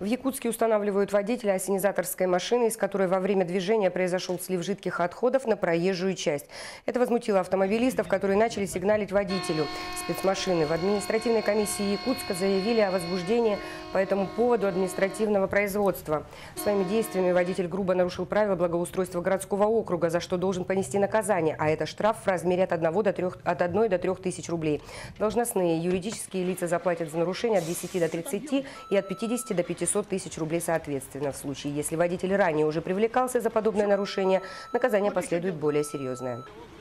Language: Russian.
В Якутске устанавливают водителя ассенизаторской машины, из которой во время движения произошел слив жидких отходов на проезжую часть. Это возмутило автомобилистов, которые начали сигналить водителю спецмашины. В административной комиссии Якутска заявили о возбуждении по этому поводу административного производства. Своими действиями водитель грубо нарушил правила благоустройства городского округа, за что должен понести наказание, а это штраф в размере от 1 до 3 тысяч рублей. Должностные юридические лица заплатят за нарушение от 10 до 30 и от 50 до 500 тысяч рублей соответственно. В случае, если водитель ранее уже привлекался за подобное нарушение, наказание последует более серьезное.